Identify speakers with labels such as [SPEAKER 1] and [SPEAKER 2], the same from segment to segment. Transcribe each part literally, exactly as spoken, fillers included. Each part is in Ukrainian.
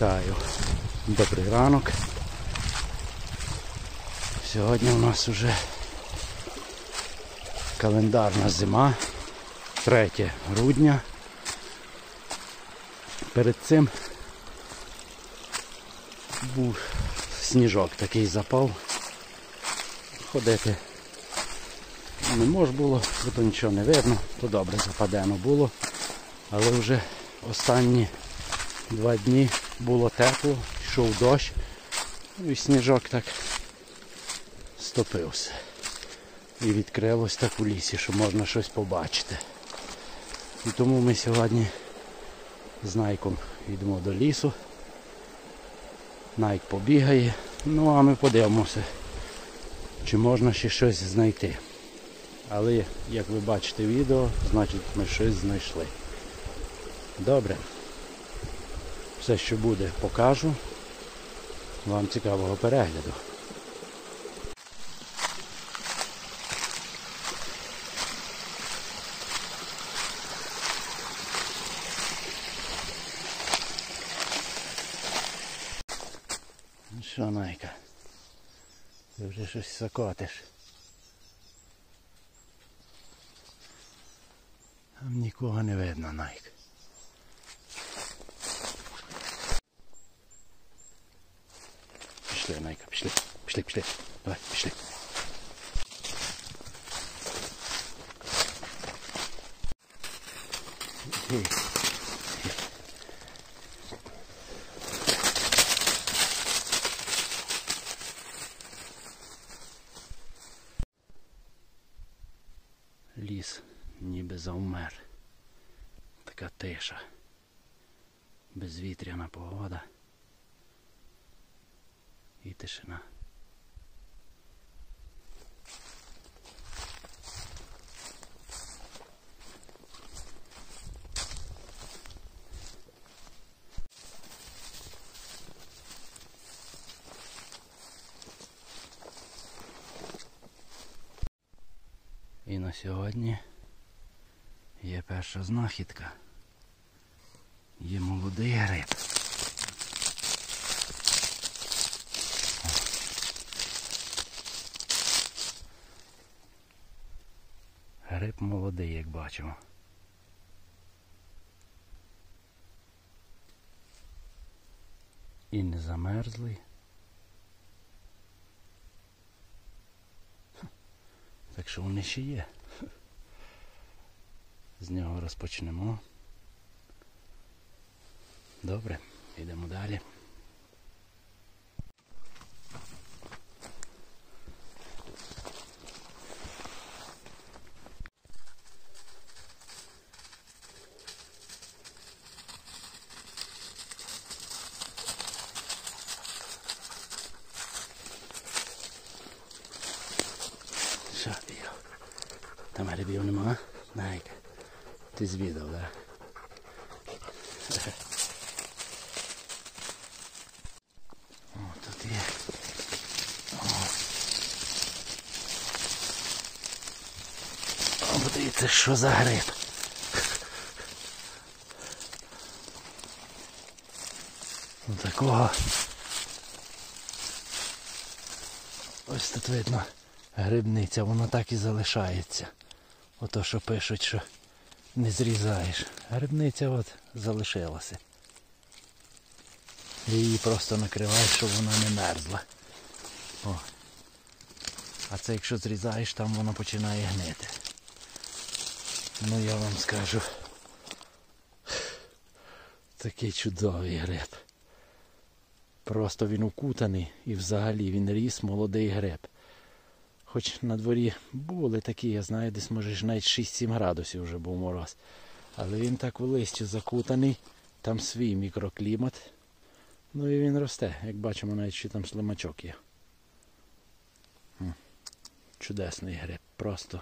[SPEAKER 1] Вітаю. Добрий ранок. Сьогодні у нас уже календарна зима, третє грудня. Перед цим був сніжок, такий запав. Ходити не можна було, бо то нічого не видно, то добре западено було. Але вже останні два дні було тепло, йшов дощ, і сніжок так стопився. І відкрилось так у лісі, що можна щось побачити. І тому ми сьогодні з Найком йдемо до лісу. Найк побігає, ну а ми подивимося, чи можна ще щось знайти. Але, як ви бачите відео, значить ми щось знайшли. Добре. Все, що буде, покажу. Вам цікавого перегляду. Ну що, Найка? Ти вже щось закотиш. Там нікого не видно, Найк. Пішли, Найка, пішли. Пішли, пішли. Давай, пішли. Ліс ніби завмер. Така тиша. Безвітряна погода. І тишина. І на сьогодні є перша знахідка. Є молодий гриб. Гриб молодий, як бачимо. І не замерзлий. Так що вони ще є. З нього розпочнемо. Добре, йдемо далі. Що ти? Там грибів нема? Найка. Ти звідав, так? О, тут є. О. О, подивіться, що за гриб. Ну такого. Ось тут видно грибниця, воно так і залишається. Ото що пишуть, що не зрізаєш. Грибниця от залишилася. І її просто накриваєш, щоб вона не мерзла. О. А це якщо зрізаєш, там воно починає гнити. Ну я вам скажу. Такий чудовий гриб. Просто він укутаний і взагалі він ріс молодий гриб. Хоч на дворі були такі, я знаю, десь може навіть шість-сім градусів вже був мороз. Але він так в листі закутаний, там свій мікроклімат. Ну і він росте, як бачимо, навіть ще там слимачок є. Чудесний гриб, просто.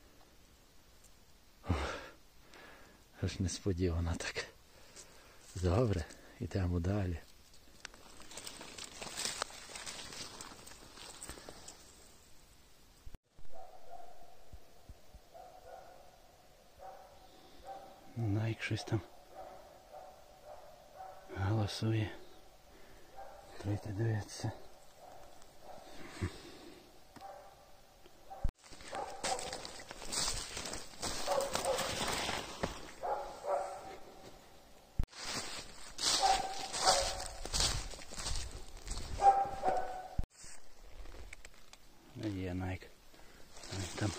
[SPEAKER 1] Аж несподівано так. Добре, йдемо далі. Найк щось там голосує. Давайте дивитися. Є найк. Там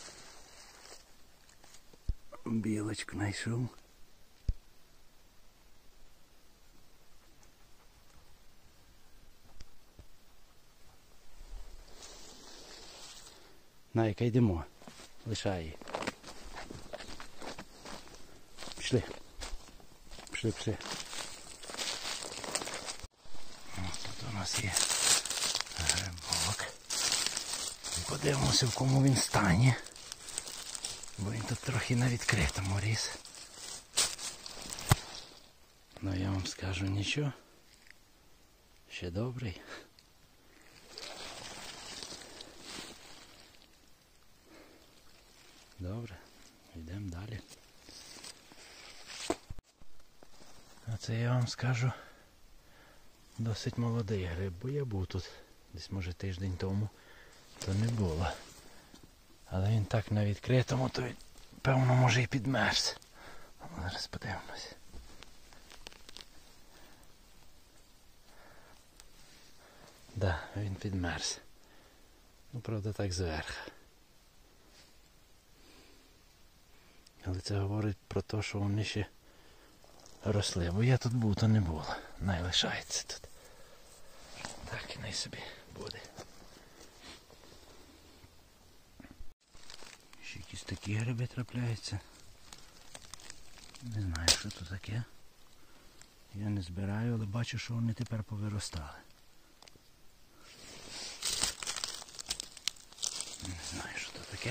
[SPEAKER 1] білочку знайшов. Найка, йдемо. Лишай її. Пішли. Пішли, пішли. Ось тут у нас є грибок. Подивимося, в кому він стані. Бо він тут трохи на відкритому ріс. Ну я вам скажу нічого. Ще добрий. Добре, йдемо далі. А це я вам скажу досить молодий гриб, бо я був тут десь може тиждень тому, то не було. Але він так на відкритому, то певно може і підмерз. Зараз подивимось. Да, він підмерз. Ну, правда, так зверху. Але це говорить про те, що вони ще росли. Бо я тут був, то не було. Най лишається тут. Так і най собі буде. Ще якісь такі гриби трапляються. Не знаю, що це таке. Я не збираю, але бачу, що вони тепер повиростали. Не знаю, що це таке.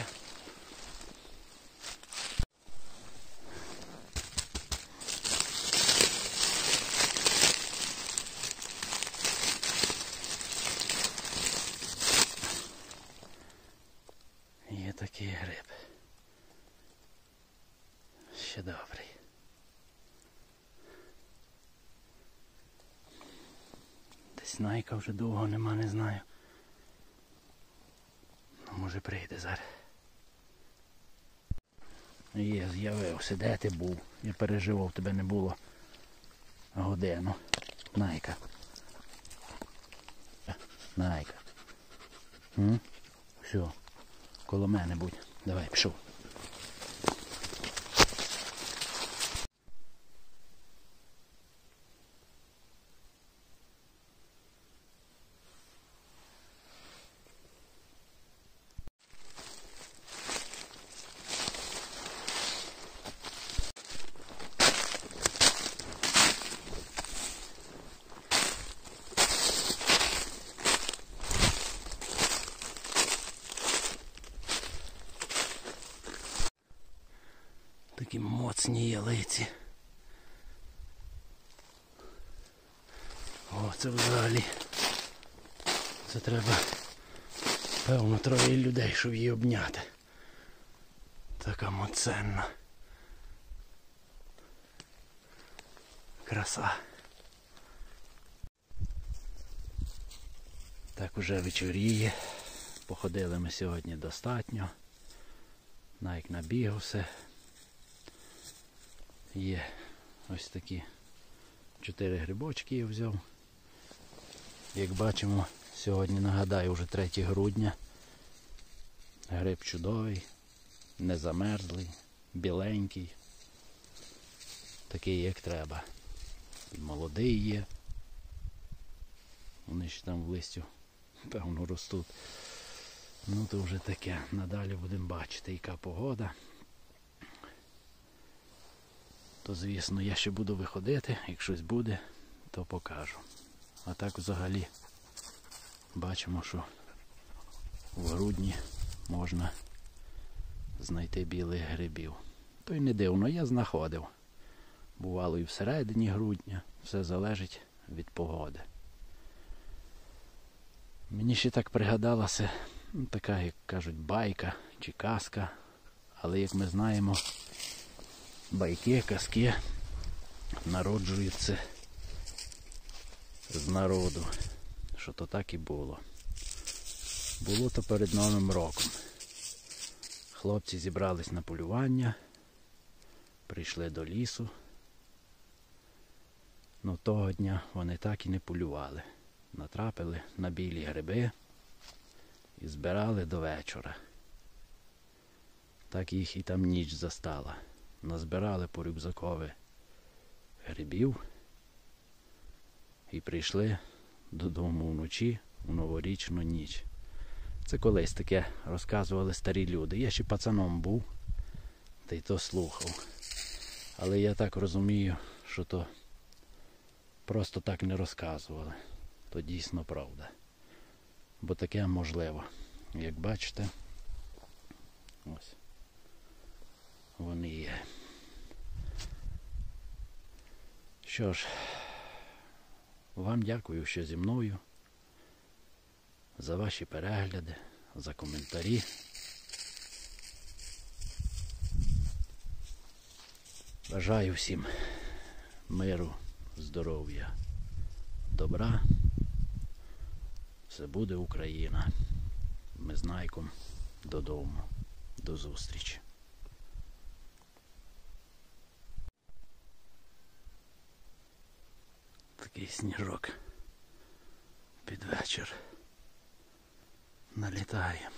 [SPEAKER 1] Є такий гриб. Ще добрий. Десь найка вже довго нема, не знаю. Ну, може прийде зараз. Є, з'явився. Де ти був? Я переживав, тебе не було годину. Найка. Найка. М? Все. Коло мене будь. Давай, пішов. Такі моцні ялиці. О, це взагалі. Це треба, певно, троє людей, щоб її обняти. Така моценна. Краса. Так уже вечоріє. Походили ми сьогодні достатньо. Найк набігався. Є ось такі чотири грибочки я взяв. Як бачимо, сьогодні, нагадаю, вже третє грудня. Гриб чудовий, не замерзлий, біленький. Такий, як треба. І молодий є. Вони ще там в листю, певно, ростуть. Ну то вже таке. Надалі будемо бачити, яка погода. То, звісно, я ще буду виходити, як щось буде, то покажу. А так взагалі бачимо, що в грудні можна знайти білих грибів. То й не дивно, я знаходив. Бувало і всередині грудня, все залежить від погоди. Мені ще так пригадалася така, як кажуть, байка чи казка, але як ми знаємо, байки, казки народжуються з народу, що то так і було. Було то перед Новим роком. Хлопці зібрались на полювання, прийшли до лісу. Но того дня вони так і не полювали. Натрапили на білі гриби і збирали до вечора. Так їх і там ніч застала. Назбирали по рюкзакові грибів і прийшли додому вночі у новорічну ніч. Це колись таке розказували старі люди. Я ще пацаном був, та й то слухав. Але я так розумію, що то просто так не розказували. То дійсно правда. Бо таке можливо. Як бачите, ось вони є. Що ж, вам дякую, що зі мною, за ваші перегляди, за коментарі. Бажаю всім миру, здоров'я, добра. Все буде Україна. Ми з Найком додому. До зустрічі. Такий сніжок під вечір налітає.